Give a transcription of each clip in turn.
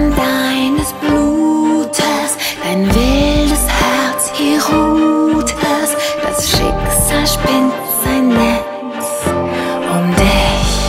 Tropfen deines Blutes, dein wildes Herz, hier ruht es. Das Schicksal spinnt sein Netz um dich,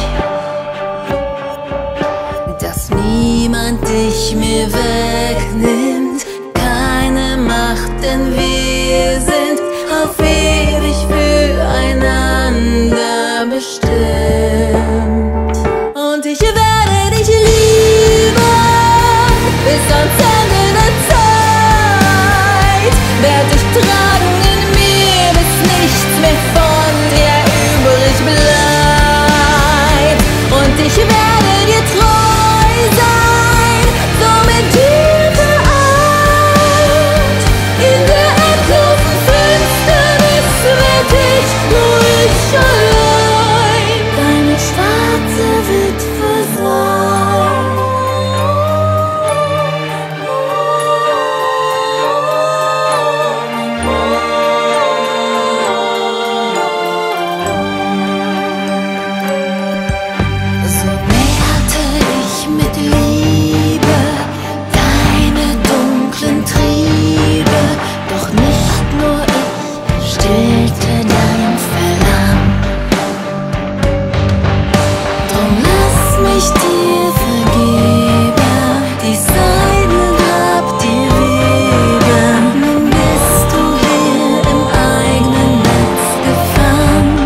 dass niemand dich mir wegnimmt. Keine Macht, denn wir sind auf ewig füreinander bestimmt. Und ich werde dich lieben bis ans Ende der Zeit. Werd dich tragen in mir, bis nichts mehr von dir übrig bleibt. Und ich werde dir treu sein, so mit dir vereint. In der endlosen Finsternis werd ich nur ich allein, deine schwarze Witwe sein. So nährte ich mit Liebe deine dunklen Triebe, doch nicht nur ich stillte dein Verlangen. Drum lass mich dir vergeben, die Seide gab dir Wegen. Nun bist du hier im eigenen Netz gefangen,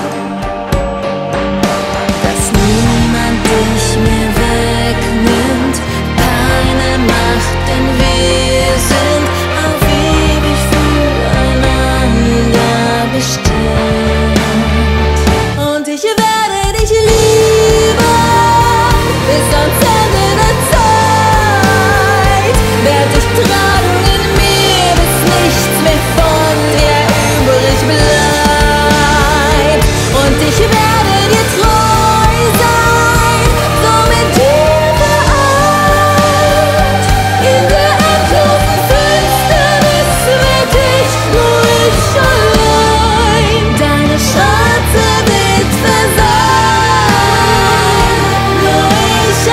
dass niemand dich mir wegnimmt. Keine Macht, denn wir sind auf ewig füreinander bestimmt. Und ich werde dich lieben bis ans Ende der Zeit. Werd dich tragen in mir, bis nichts mehr von dir übrig bleibt. Und ich werde dir treu sein, so mit dir vereint. In der endlosen Finsternis werd ich nur ich allein, deine schwarze Witwe sein. Nur ich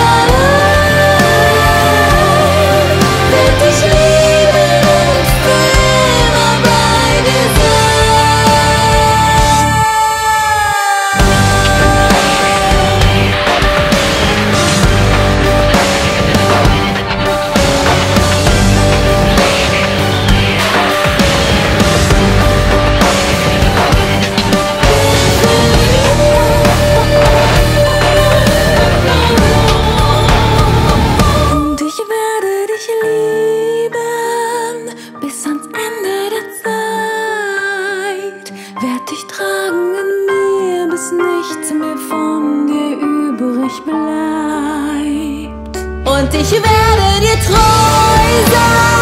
allein werd dich lieben und für immer bei dir Und ich werde dich lieben bis ans Ende der Zeit. Werd dich tragen in mir, bis nichts mehr von dir übrig bleibt. Und ich werde dir treu sein.